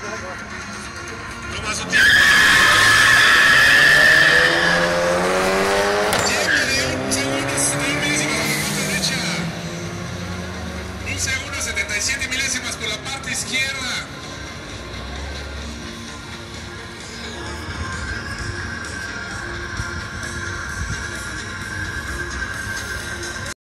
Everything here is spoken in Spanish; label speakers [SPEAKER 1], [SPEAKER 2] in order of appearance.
[SPEAKER 1] Toma su tiempo. Llega de un segundo 60 milésimas por la parte derecha. Un segundo 77 milésimas por la parte izquierda.